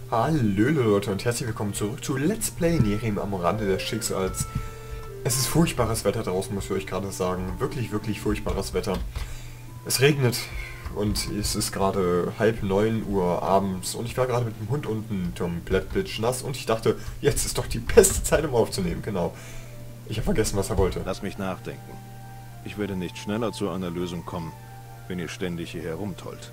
Hallo Leute und herzlich willkommen zurück zu Let's Play Nerim am Rande des Schicksals. Es ist furchtbares Wetter draußen, muss ich euch gerade sagen. Wirklich, wirklich furchtbares Wetter. Es regnet und es ist gerade 8:30 abends und ich war gerade mit dem Hund unten komplett nass und ich dachte, jetzt ist doch die beste Zeit, um aufzunehmen. Genau. Ich habe vergessen, was er wollte. Lass mich nachdenken. Ich werde nicht schneller zu einer Lösung kommen, wenn ihr ständig hier herumtollt.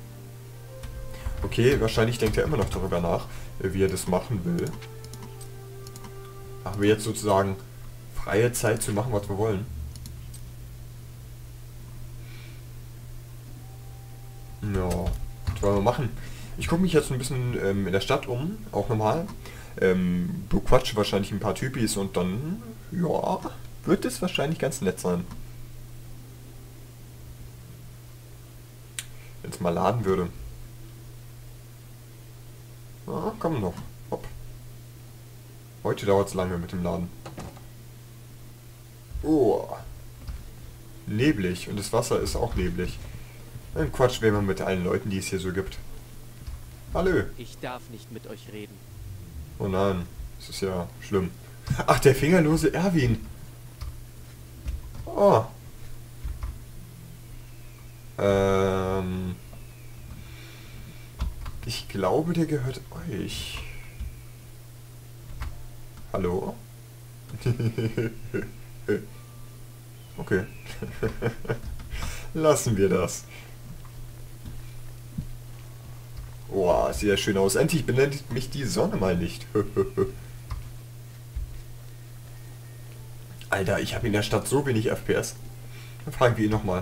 Okay, wahrscheinlich denkt er immer noch darüber nach, wie er das machen will. Haben wir jetzt sozusagen freie Zeit zu machen, was wir wollen? Ja, was wollen wir machen? Ich gucke mich jetzt ein bisschen in der Stadt um, auch normal. Bequatsche wahrscheinlich ein paar Typis und dann, ja, wird es wahrscheinlich ganz nett sein. Wenn es mal laden würde. Ah, komm noch. Hopp. Heute dauert es lange mit dem Laden. Oh. Neblig. Und das Wasser ist auch neblig. Dann quatschen wir mal mit allen Leuten, die es hier so gibt. Hallo. Ich darf nicht mit euch reden. Oh nein. Das ist ja schlimm. Ach, der fingerlose Erwin. Oh. Ich glaube, der gehört euch. Hallo? Okay. Lassen wir das. Oh, sieht ja schön aus. Endlich benennt mich die Sonne mal nicht. Alter, ich habe in der Stadt so wenig FPS. Dann fragen wir ihn nochmal.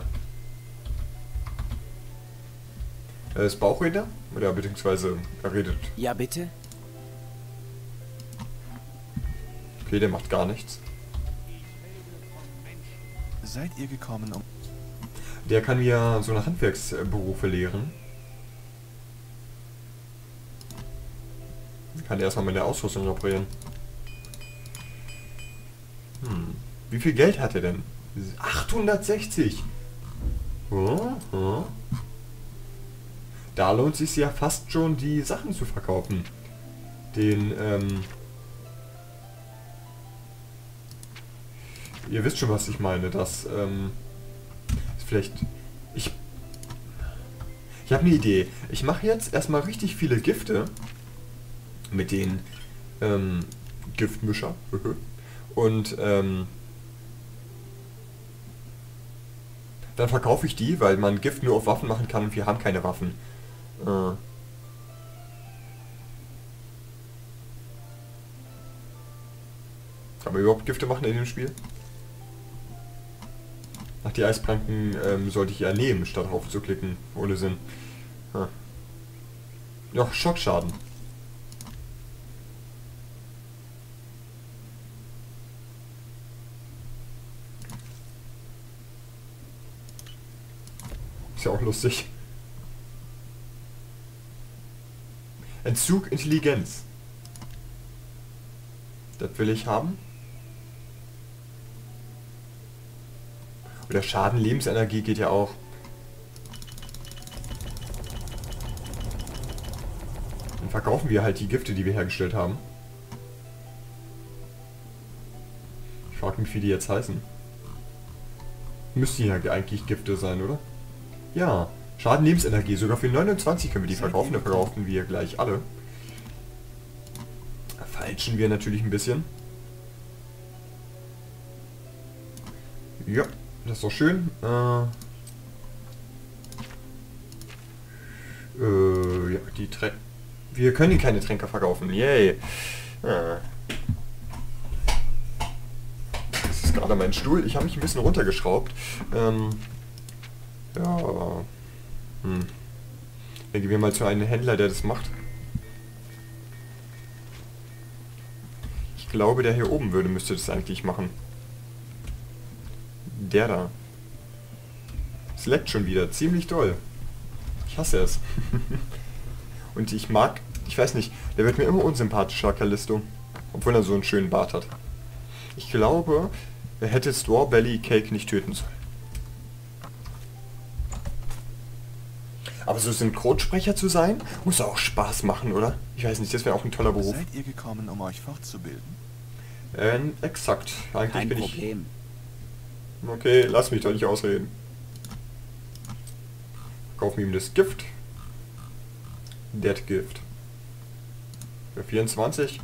Ist Bauchredner? Oder beziehungsweise er redet. Ja, bitte? Okay, der macht gar nichts. Seid ihr gekommen, um... Der kann mir so eine Handwerksberufe lehren. Kann erstmal meine Ausrüstung reparieren. Wie viel Geld hat er denn? 860! Da lohnt es sich ja fast schon, die Sachen zu verkaufen. Ihr wisst schon, was ich meine. Das, ist vielleicht... Ich habe eine Idee. Ich mache jetzt erstmal richtig viele Gifte mit den Giftmischer. Und dann verkaufe ich die, weil man Gift nur auf Waffen machen kann und wir haben keine Waffen. Kann man überhaupt Gifte machen in dem Spiel? Ach, die Eisplanken sollte ich ja nehmen, statt drauf zu klicken. Ohne Sinn. Ja, Schockschaden. Ist ja auch lustig. Entzug Intelligenz. Das will ich haben. Oder Schaden Lebensenergie geht ja auch. Dann verkaufen wir halt die Gifte, die wir hergestellt haben. Ich frage mich, wie die jetzt heißen. Müssten ja eigentlich Gifte sein, oder? Ja. Schaden Lebensenergie. Sogar für 29 können wir die verkaufen. Da verkaufen wir gleich alle. Falschen wir natürlich ein bisschen. Ja. Das ist doch schön. Ja, die Tränke. Wir können hier keine Tränke verkaufen. Yay. Das ist gerade mein Stuhl. Ich habe mich ein bisschen runtergeschraubt. Ja. Dann gehen wir mal zu einem Händler, der das macht. Ich glaube, der hier oben müsste das eigentlich machen. Der da. Es leckt schon wieder. Ziemlich doll. Ich hasse es. Und ich weiß nicht, der wird mir immer unsympathischer, Callisto. Obwohl er so einen schönen Bart hat. Ich glaube, er hätte Strawberry Cake nicht töten sollen. Aber so Synchronsprecher zu sein, muss auch Spaß machen, oder? Ich weiß nicht, das wäre auch ein toller Beruf. Seid ihr gekommen, um euch fortzubilden? Exakt. Eigentlich Kein bin Problem. ich... Okay, lass mich doch nicht ausreden. Kauf mir das Gift. Dead Gift. Für 24.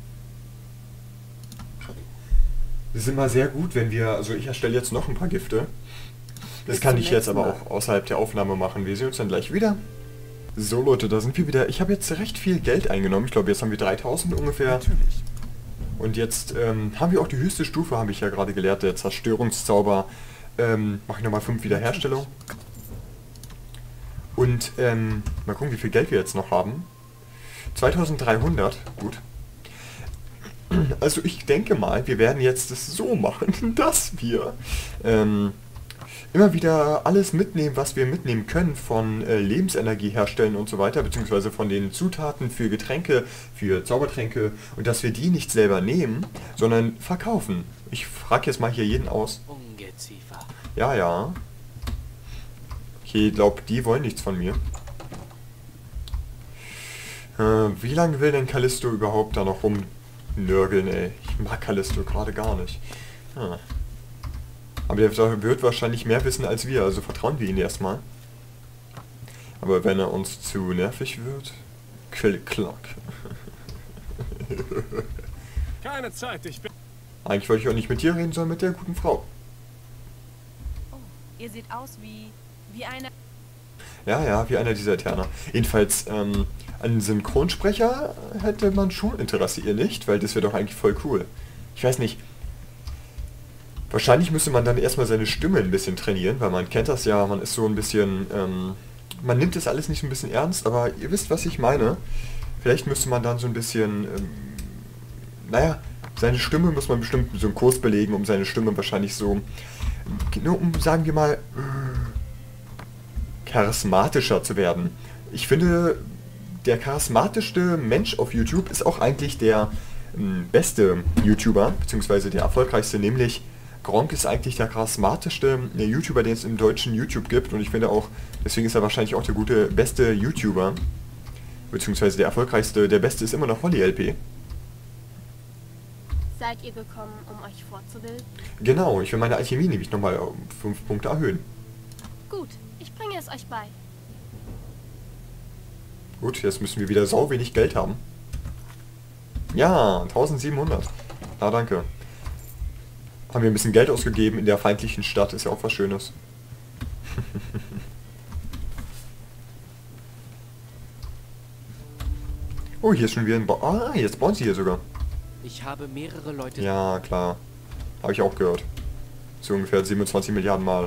Das ist immer sehr gut, wenn wir... Also ich erstelle jetzt noch ein paar Gifte. Das kann ich jetzt aber auch außerhalb der Aufnahme machen. Wir sehen uns dann gleich wieder. So Leute, da sind wir wieder. Ich habe jetzt recht viel Geld eingenommen. Ich glaube, jetzt haben wir 3000 ungefähr. Natürlich. Und jetzt haben wir auch die höchste Stufe, habe ich ja gerade gelehrt. Der Zerstörungszauber. Mache ich nochmal 5 Wiederherstellung. Und mal gucken, wie viel Geld wir jetzt noch haben. 2300. Gut. Also ich denke mal, wir werden jetzt das so machen, dass wir... immer wieder alles mitnehmen, was wir mitnehmen können von Lebensenergie herstellen und so weiter, beziehungsweise von den Zutaten für Getränke, für Zaubertränke und dass wir die nicht selber nehmen, sondern verkaufen. Ich frage jetzt mal hier jeden aus. Ungeziefer. Ja, ja. Okay, ich glaube, die wollen nichts von mir. Wie lange will denn Callisto überhaupt da noch rumnörgeln, ey? Ich mag Callisto gerade gar nicht. Aber der wird wahrscheinlich mehr wissen als wir, also vertrauen wir ihn erstmal. Aber wenn er uns zu nervig wird... Klick, klack. Keine Zeit, ich bin... Eigentlich wollte ich auch nicht mit dir reden, sondern mit der guten Frau. Oh, ihr seht aus wie eine... Ja, ja, wie einer dieser Eterner. Jedenfalls, einen Synchronsprecher hätte man schon Interesse, ihr nicht? Weil das wäre doch eigentlich voll cool. Ich weiß nicht... Wahrscheinlich müsste man dann erstmal seine Stimme ein bisschen trainieren, weil man kennt das ja, man ist so ein bisschen, man nimmt das alles nicht so ein bisschen ernst, aber ihr wisst, was ich meine. Vielleicht müsste man dann so ein bisschen, naja, seine Stimme muss man bestimmt so einen Kurs belegen, um seine Stimme wahrscheinlich so, um, sagen wir mal, charismatischer zu werden. Ich finde, der charismatischste Mensch auf YouTube ist auch eigentlich der beste YouTuber, beziehungsweise der erfolgreichste, nämlich Gronkh ist eigentlich der charismatischste YouTuber, den es im deutschen YouTube gibt und ich finde auch, deswegen ist er wahrscheinlich auch der beste YouTuber, beziehungsweise der erfolgreichste, der beste ist immer noch Holly LP. Seid ihr gekommen, um euch fortzubilden? Genau, ich will meine Alchemie nämlich nochmal um 5 Punkte erhöhen. Gut, ich bringe es euch bei. Gut, jetzt müssen wir wieder sau wenig Geld haben. Ja, 1700. Na danke. Haben wir ein bisschen Geld ausgegeben in der feindlichen Stadt, ist ja auch was Schönes. Oh, hier ist schon wieder ein Ah, jetzt bauen sie hier sogar. Ich habe mehrere Leute... Ja, klar. Habe ich auch gehört. So ungefähr 27 Milliarden Mal.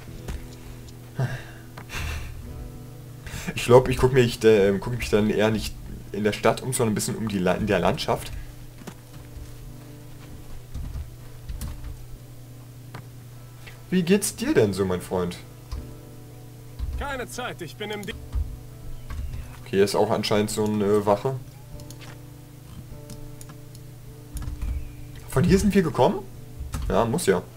Ich glaube, ich gucke mich dann eher nicht in der Stadt um, sondern ein bisschen in der Landschaft. Wie geht's dir denn so, mein Freund? Keine Zeit, ich bin im... Okay, hier ist auch anscheinend so eine Wache. Von hier sind wir gekommen? Ja, muss ja.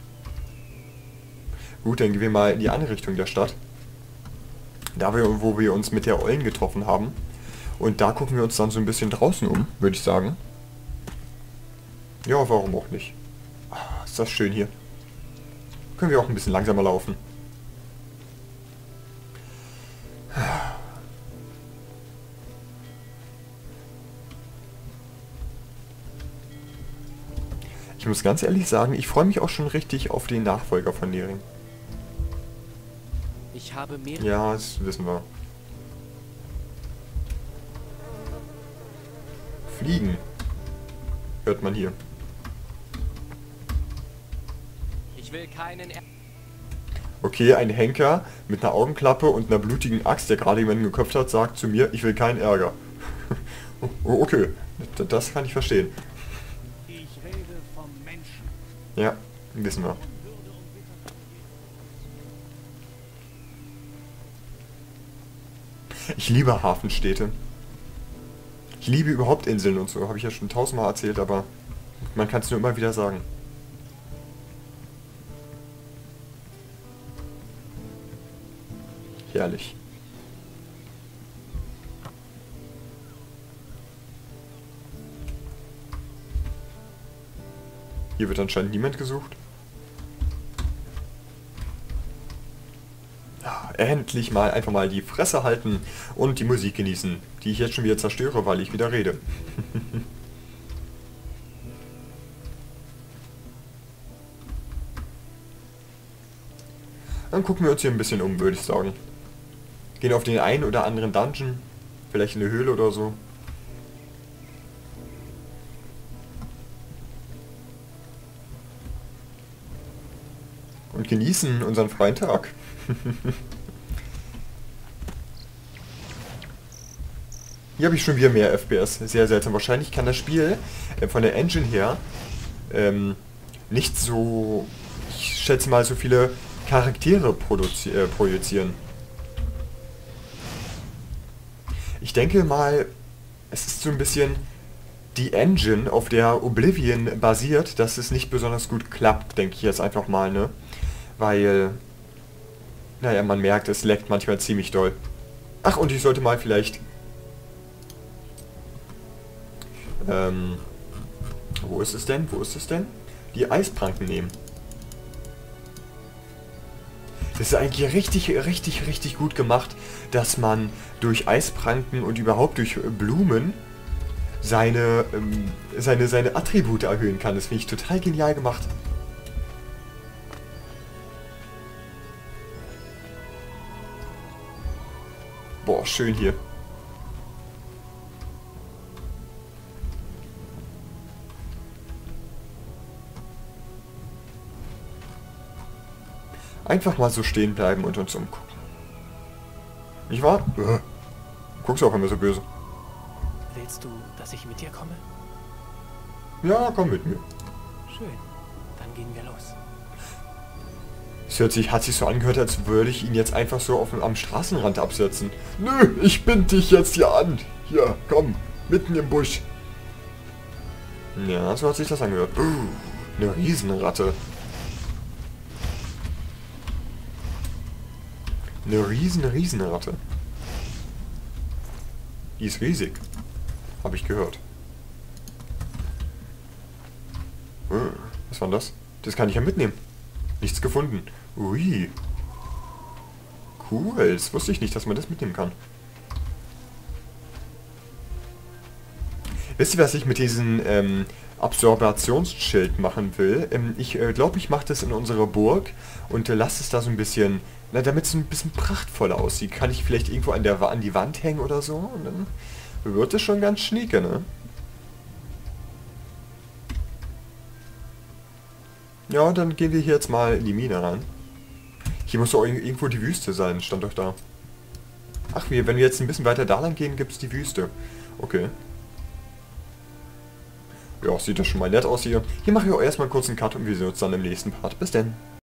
Gut, dann gehen wir mal in die andere Richtung der Stadt. Da wo wir uns mit der Eulen getroffen haben. Und da gucken wir uns dann so ein bisschen draußen um, würde ich sagen. Ja, warum auch nicht. Ah, ist das schön hier. Können wir auch ein bisschen langsamer laufen. Ich muss ganz ehrlich sagen, ich freue mich auch schon richtig auf den Nachfolger von Nering. Ich habe mehrere... Ja, das wissen wir. Fliegen. Hört man hier. Ich will keinen... Okay, ein Henker mit einer Augenklappe und einer blutigen Axt, der gerade jemanden geköpft hat, sagt zu mir, ich will keinen Ärger. Oh, okay, das kann ich verstehen. Ich rede vom Menschen. Ja, wissen wir. Ich liebe Hafenstädte. Ich liebe überhaupt Inseln und so, habe ich ja schon tausendmal erzählt, aber man kann es nur immer wieder sagen. Herrlich. Hier wird anscheinend niemand gesucht. Ja, endlich mal einfach mal die Fresse halten und die Musik genießen, die ich jetzt schon wieder zerstöre, weil ich wieder rede. Dann gucken wir uns hier ein bisschen um, würde ich sagen. Gehen auf den einen oder anderen Dungeon, vielleicht in eine Höhle oder so. Und genießen unseren freien Tag. Hier habe ich schon wieder mehr FPS. Sehr seltsam. Wahrscheinlich kann das Spiel von der Engine her nicht so, ich schätze mal, so viele Charaktere projizieren. Ich denke mal, es ist so ein bisschen die Engine, auf der Oblivion basiert, dass es nicht besonders gut klappt, denke ich jetzt einfach mal, ne? Weil, naja, man merkt, es leckt manchmal ziemlich doll. Ach, und ich sollte mal vielleicht... wo ist es denn? Wo ist es denn? Die Eispranken nehmen. Das ist eigentlich richtig gut gemacht, dass man durch Eispranken und überhaupt durch Blumen seine Attribute erhöhen kann. Das finde ich total genial gemacht. Boah, schön hier. Einfach mal so stehen bleiben und uns umgucken. Nicht wahr? Guckst du auch immer so böse. Willst du, dass ich mit dir komme? Ja, komm mit mir. Schön. Dann gehen wir los. Es hat sich so angehört, als würde ich ihn jetzt einfach so am Straßenrand absetzen. Nö, ich bind dich jetzt hier an. Hier, komm, mitten im Busch. Ja, so hat sich das angehört. Eine Riesenratte. Eine Riesenratte. Die ist riesig. Habe ich gehört. Was war denn das? Das kann ich ja mitnehmen. Nichts gefunden. Ui. Cool. Das wusste ich nicht, dass man das mitnehmen kann. Wisst ihr, was ich mit diesem Absorptionsschild machen will? Ich glaube, ich mache das in unserer Burg und lasse es da so ein bisschen... Na, damit es ein bisschen prachtvoller aussieht. Kann ich vielleicht irgendwo an die Wand hängen oder so? Und dann wird es schon ganz schnieke, ne? Ja, dann gehen wir hier jetzt mal in die Mine rein. Hier muss doch irgendwo die Wüste sein, stand doch da. Ach, wenn wir jetzt ein bisschen weiter da lang gehen, gibt es die Wüste. Okay. Ja, sieht das schon mal nett aus hier. Hier mache ich auch erstmal kurz einen Cut und wir sehen uns dann im nächsten Part. Bis denn.